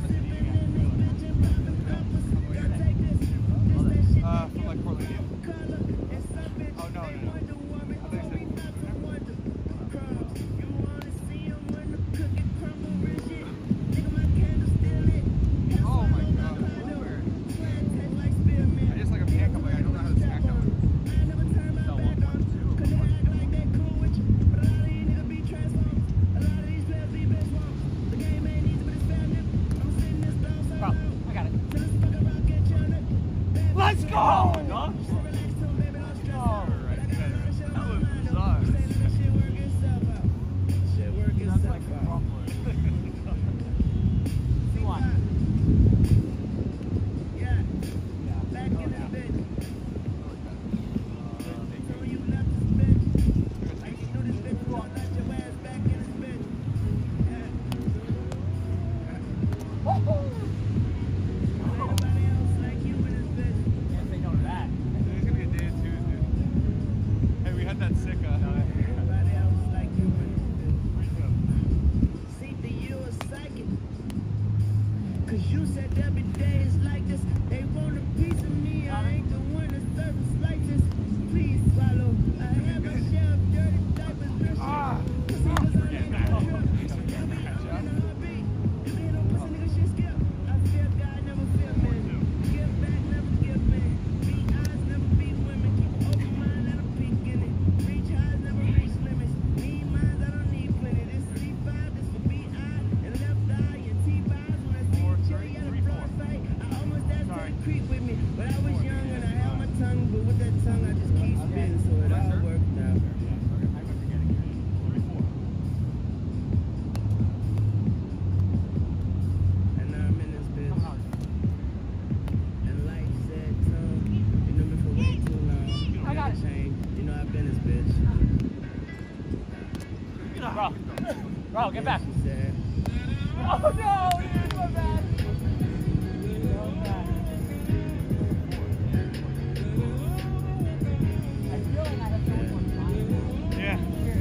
From like Portland. Oh no. I think oh my god. I just like a pancake. I don't know how to snack that one. Let's go! Bro, get back. Oh no, you're so bad. I feel like I have so much time. Yeah.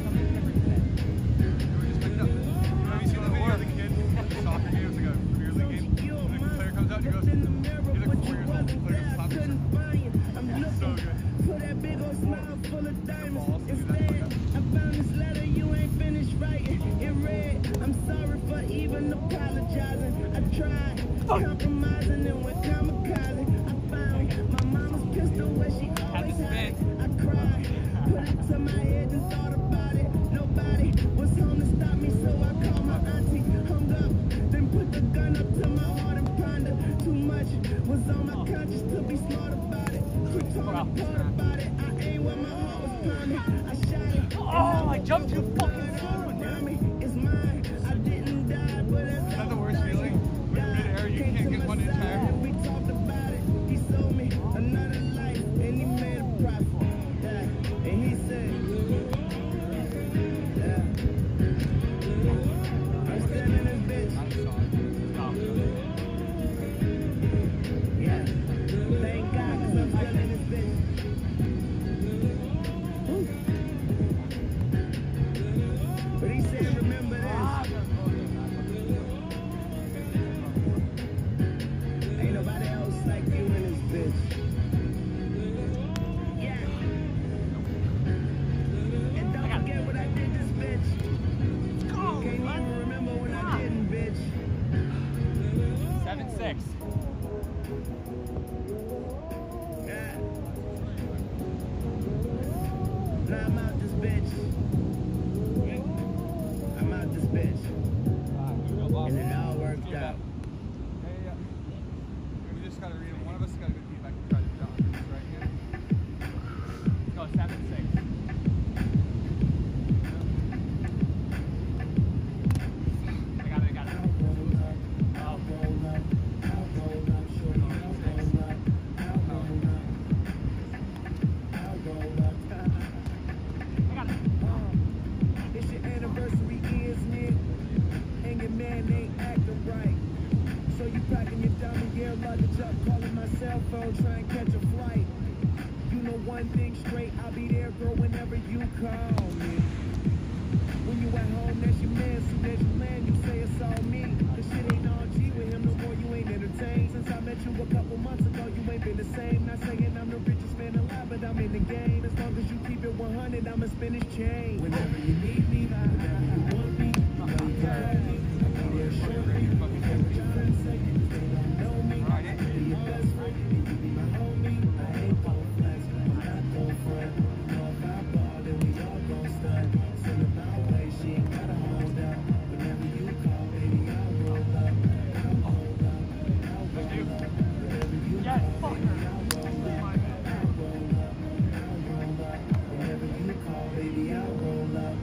We're just picking up. Have you seen the video of the kid in the soccer game? It's like a Premier League game. And the player comes out and he goes, he's like 4 years old. The player goes, stop yourself. It's so good. For that big old smile full of diamonds. It's dead. I found this letter you ain't finished writing. It read, I'm sorry for even apologizing. I tried compromising and went kamikaze. I found my mama's pistol where she always had it. I cried, put it to my head and thought about it. Nobody was home to stop me, so I called my auntie, hung up, then put the gun up to my heart and pondered. Too much was on my conscience to be smart about it. She told me part about it. I ain't where my heart was pounding. I shot it. Oh, I jumped too fucking soon. It's mine. I didn't die, but Is that the worst feeling? When you're mid-air, you can't get one inch higher. we talked about it. He sold me another life, and he made a profit. Yeah. And he said, yeah. I'm still in this bitch. Yeah. Thank God, 'cause I'm still in this bitch. Woo. But he said, remember this. Ain't nobody else like you in this bitch. Yeah. And don't forget what I did this bitch. Can't even remember when I didn't, bitch. 7-6. Yeah. Now I'm out this bitch. I'm out this bitch. And it all worked out. Hey, we just gotta read them. One of us has got to go feedback and try to jump this right here. Go 7-6. I got it. It's your anniversary, isn't it? And your man ain't acting right. So you packing your dummy gear luggage up, calling my cell phone, trying to catch a flight. You know one thing straight, I'll be there, girl, whenever you call me. When you at home, that's your man. Soon as you land, you say it's all me. The shit ain't all G with him, no the same. Not saying I'm the richest man alive, but I'm in the game. As long as you keep it 100, I'ma spin his chain. Whenever you need me, whenever you want me, you know you can call me. I'll be there shortly. Care what your friends say, they don't know me. I can be your best friend, and you be my homie. I ain't gon' flex, I'm not gon' front. You know if I ball, then we all gon' stunt. Send her my way, she ain't gotta hold up. Whenever you call, baby, I'll roll up. I'll hold up, I'll roll up. Whenever you Yes, call, fucker. baby, I'll roll up. I'll roll up, I'll roll up. Whenever you call, baby, I'll roll up.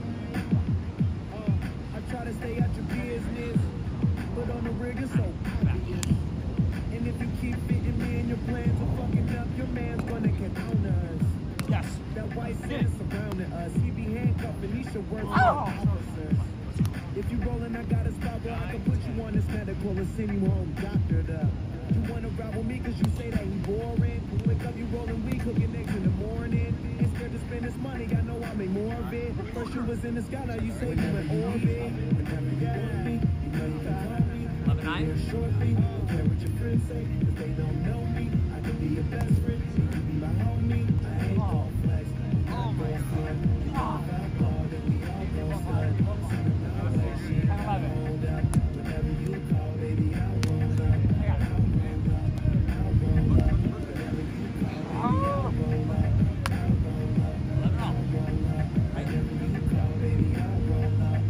I try to stay out your business, but on the rig it's so obvious. And if you keep fitting me in your plans of fucking up, your man's gonna get on us. Yes. That white Santa surrounding us, he be handcuffed and he should work for Oh. officers. If you rollin', I got a spot where I can put you on this medical and send you home doctored up. You wanna ride with me cause you say that he boring. Wake up, you rollin' weed, cooking eggs in the morning. Ain't scared to spend this money, I know I'll make more of it. First you was in the sky, now you say you in orbit. Whenever you want me, you know you can call me. 11-9. Here shortly, don't care what your friends say, cause they don't know me. I can be your best friend, you can be my homie. I ain't gon' flex, I'm not gon' front. You know if I ball, then we all gon' stunt. Send her my way, she ain't gotta hold up. Whenever you call, baby, I'll roll up. I'll roll up, I'll roll up. Whenever you call, baby, I'll roll up. I'll roll up, I'll roll up. Whenever you call, baby, I'll roll up.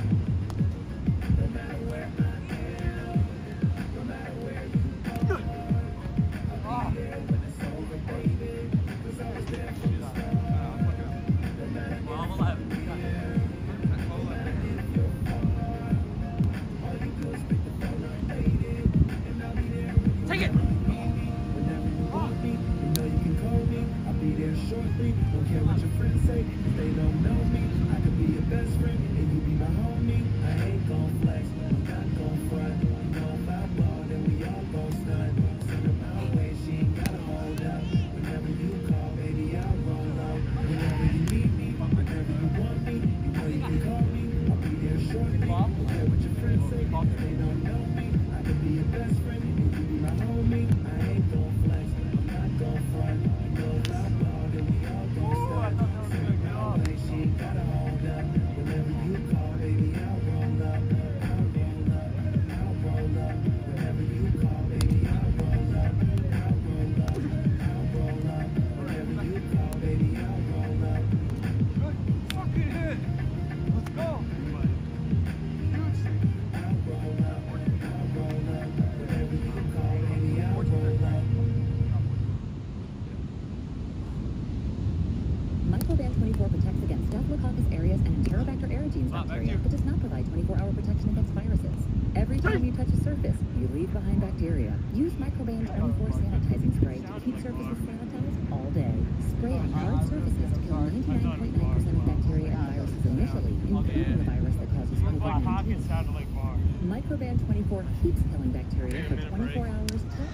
No matter where I am, no matter where you go, I'll be there when it's over, baby. 'Cause I was there from the start. No matter if Well, you're 11. here, no matter if you're far, all you do is pick the phone up, baby, and I'll be there when you Take it. need me. Whenever you want me, you know you can call me. I'll be there shortly. Don't care what your friends say, if they don't know me. I could be your best friend, and you be my homie. I ain't gon' flex, I'm not gon' front. You know if I ball, then we all gon' stunt. Send her my way, she ain't gotta hold up. Whenever you call, baby, I'll roll up. Whenever you need me, whenever you want me, you know you can call me. I'll be there shortly. Don't care what your friends say, if they don't know me. I could be your best friend, and you be my homie. I ain't gon' flex, I'm not gon' front. You know if I ball, then we all gon' stunt. Send her my way, she ain't gotta hold up. Whenever you call, baby, I'll roll up. I'll roll up, I'll roll up. Whenever you call, baby, I'll roll up. I'll roll up, I'll roll up. Whenever you call, baby, I'll roll up. Good fucking hit. Let's go. Huge thing. I'll roll up, I'll roll up. Whenever you call, baby, I'll roll up. Microban 24 protects against Staphylococcus aureus and Enterobacter aerogenes Back to bacteria, you. but does not provide 24-hour protection against viruses. Every time you touch a surface, you leave behind bacteria. Use Microban 24 sanitizing spray to keep surfaces sanitized all day. Spray on hard surfaces to kill 99.9% of bacteria and viruses initially, including the virus that causes COVID-19. Pocket sounded like bar. Microban 24 keeps killing bacteria for 24 hours